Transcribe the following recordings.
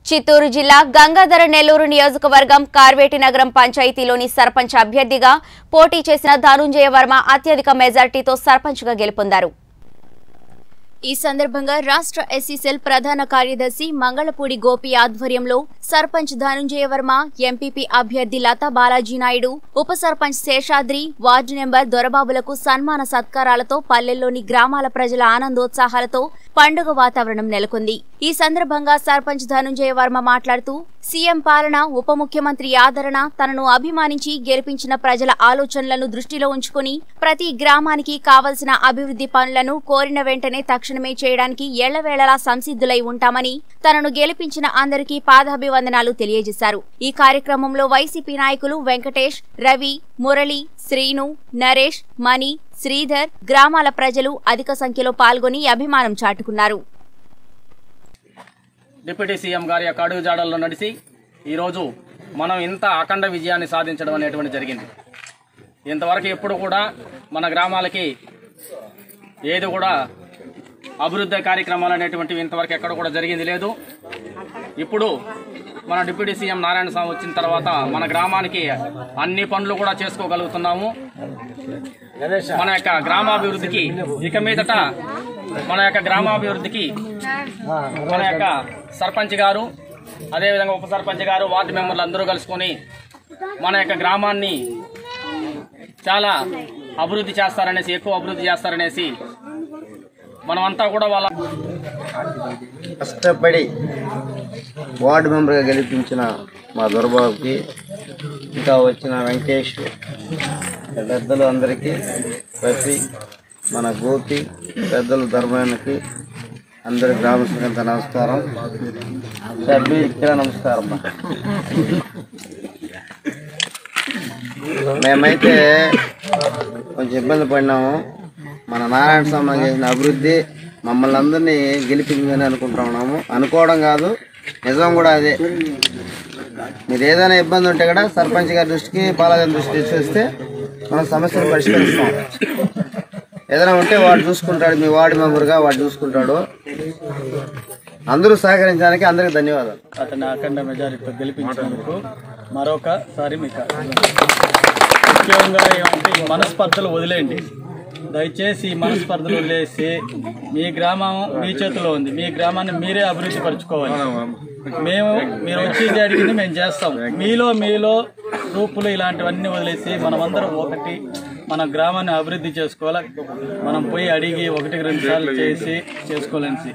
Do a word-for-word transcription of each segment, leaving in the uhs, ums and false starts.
చిత్తూరు జిల్లా గంగాధర నెల్లూరు నియోజకవర్గం కార్వేటి నగరం పంచాయతీలోని సర్పంచ్ అభ్యర్థిగా పోటీ చేసిన ధనుంజయ వర్మ అత్యధిక మెజారిటీతో సర్పంచ్గా గెలుపొందారు। ఈ సందర్భంగా రాష్ట్ర ఎస్సీ సెల్ ప్రధాన కార్యదర్శి మంగళపూడి గోపి ఆధ్వర్యంలో సర్పంచ్ ధనుంజయ వర్మ, ఎంపీపీ అభ్యర్థి లతా బాలాజీ నాయుడు, ఉప సర్పంచ్ శేషాద్రి, వార్డు నెంబర్ దొరబాబులకు సన్మాన సత్కారాలతో పల్లెల్లోని గ్రామాల ప్రజల ఆనందోత్సాహాలతో పండుగ వాతావరణం నెలకొంది। ఈ సందర్భంగా సర్పంచ్ ధనుంజయ వర్మ మాట్లాడుతూ సీఎం పాలన, ఉప ముఖ్యమంత్రి ఆదరణ, తనను అభిమానించి గెలిపించిన ప్రజల ఆలోచనలను దృష్టిలో ఉంచుకుని ప్రతి గ్రామానికి కావలసిన అభివృద్ధి పనులను కోరిన వెంటనే తక్షణమే చేయడానికి ఎళ్లవేళలా సంసిద్ధులై ఉంటామని, తనను గెలిపించిన అందరికీ పాదాభివందనాలు తెలియజేశారు। ఈ కార్యక్రమంలో వైసీపీ నాయకులు వెంకటేష్, రవి, మురళి, శ్రీను, నరేష్, మణి, శ్రీధర్, గ్రామాల ప్రజలు అధిక సంఖ్యలో పాల్గొని అభిమానం చాటుకున్నారు। డిప్యూటీ సీఎం గారి యొక్క అడుగుజాడల్లో నడిచి ఈరోజు మనం ఇంత అఖండ విజయాన్ని సాధించడం అనేటువంటి జరిగింది। ఇంతవరకు ఎప్పుడు కూడా మన గ్రామాలకి ఏది కూడా అభివృద్ధి కార్యక్రమాలు అనేటువంటివి ఇంతవరకు ఎక్కడ కూడా జరిగింది లేదు। ఇప్పుడు మన డిప్యూటీ సీఎం నారాయణ స్వామి వచ్చిన తర్వాత మన గ్రామానికి అన్ని పనులు కూడా చేసుకోగలుగుతున్నాము। మన యొక్క గ్రామాభివృద్ధికి ఇక మీదట మన యొక్క గ్రామాభివృద్ధికి మన యొక్క సర్పంచ్ గారు, అదేవిధంగా ఉప సర్పంచ్ గారు, వార్డు మెంబర్లు అందరూ కలుసుకొని మన యొక్క గ్రామాన్ని చాలా అభివృద్ధి చేస్తారనేసి, ఎక్కువ అభివృద్ధి చేస్తారనేసి మనమంతా కూడా వాళ్ళ కష్టపడి వార్డు మెంబర్గా గెలిపించిన మా దొరబాబుకి, ఇంకా వచ్చిన వెంకటేష్ పెద్దలు అందరికీ, ప్రతి మన గోపి పెద్దలు ధర్మానికి అందరి గ్రామస్తులంతా నమస్కారం, సభ్యులకి నమస్కారం। మేమైతే కొంచెం ఇబ్బంది పడినాము। మన నారాయణ స్వామి చేసిన అభివృద్ధి మమ్మల్ని అందరినీ గెలిపించిందని అనుకుంటా ఉన్నాము। అనుకోవడం కాదు, నిజం కూడా అదే। మీరు ఏదైనా ఇబ్బంది ఉంటే కూడా సర్పంచ్ గారి దృష్టికి, బాలాజీ దృష్టికి చూస్తే మనం సమస్యలు పరిష్కరిస్తాం। ఏదైనా ఉంటే వాడు చూసుకుంటాడు, మీ వార్డు మెంబర్గా వాడు చూసుకుంటాడు। అందరూ సహకరించడానికి అందరికీ ధన్యవాదాలు। అతని అఖండ మెజారిటీతో గెలిపించినందుకు మరొకసారి మీకు ముఖ్యంగా ఏమంటే ఈ మనస్పర్ధలు వదిలేయండి, దయచేసి ఈ మనస్పర్ధలు వదిలేసి మీ గ్రామం మీ చేతిలో ఉంది, మీ గ్రామాన్ని మీరే అభివృద్ధి పరచుకోవాలి। మేము మీరు వచ్చేది అడిగింది మేము చేస్తాం। మీలో మీలో గ్రూపులు ఇలాంటివన్నీ వదిలేసి మనమందరం ఒకటి మన గ్రామాన్ని అభివృద్ధి చేసుకోవాలి। మనం పోయి అడిగి ఒకటికి రెండు సార్లు చేసి చేసుకోలేసి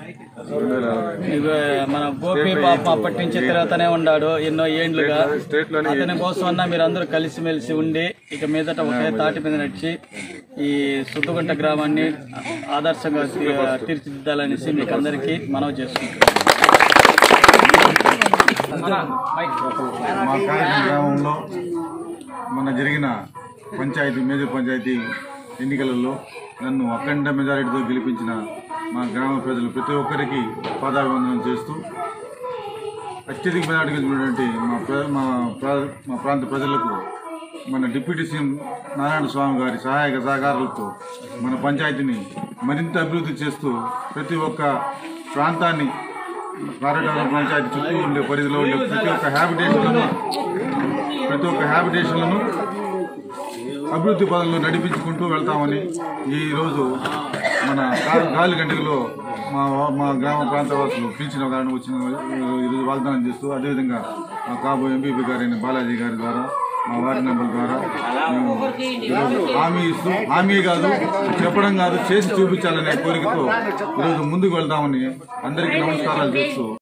మన గోపి పాపం అప్పటి నుంచి తిరుగుతూనే ఉన్నాడు ఎన్నో ఏండ్లుగా। అతని కోసం అన్నా మీరు అందరూ కలిసిమెలిసి ఉండి ఇక మీదట ఒకే తాటి మీద నడిచి ఈ సుద్దుగుంట గ్రామాన్ని ఆదర్శంగా తీర్చిదిద్దాలనేసి మీకు అందరికీ మనవి చేసుకుంటున్నాం। మా కార్యక్రమ గ్రామంలో మొన్న జరిగిన పంచాయతీ మేజర్ పంచాయతీ ఎన్నికలలో నన్ను అఖండ మెజారిటీతో గెలిపించిన మా గ్రామ ప్రజలు ప్రతి ఒక్కరికి పాదాభివందనం చేస్తూ, అత్యధిక మెజారిటీ గెలిచినటువంటి మా ప్ర మా మా ప్రాంత ప్రజలకు మన డిప్యూటీ సీఎం నారాయణ స్వామి గారి సహాయక సహకారాలతో మన పంచాయతీని మరింత అభివృద్ధి చేస్తూ ప్రతి ఒక్క ప్రాంతాన్ని కారటాల పంచాయతీ చుట్టూ ఉండే పరిధిలో ఉండే ప్రతి ఒక్క హ్యాబిటేషన్లను ప్రతి ఒక్క హ్యాబిటేషన్లను అభివృద్ధి పదంలో నడిపించుకుంటూ వెళ్తామని ఈరోజు మన గాలి గంటలో మా మా గ్రామ ప్రాంత వాసులు పిలిచిన కారణం వచ్చిన ఈరోజు వాగ్దానం చేస్తూ, అదేవిధంగా మా కాబోయే ఎంపీపీ గారైన బాలాజీ గారి ద్వారా, మా వార్డు మెంబర్ ద్వారా మేము ఈరోజు హామీ ఇస్తూ, హామీ కాదు చెప్పడం కాదు చేసి చూపించాలనే కోరికతో ఈరోజు ముందుకు వెళ్తామని అందరికీ నమస్కారాలు చేస్తూ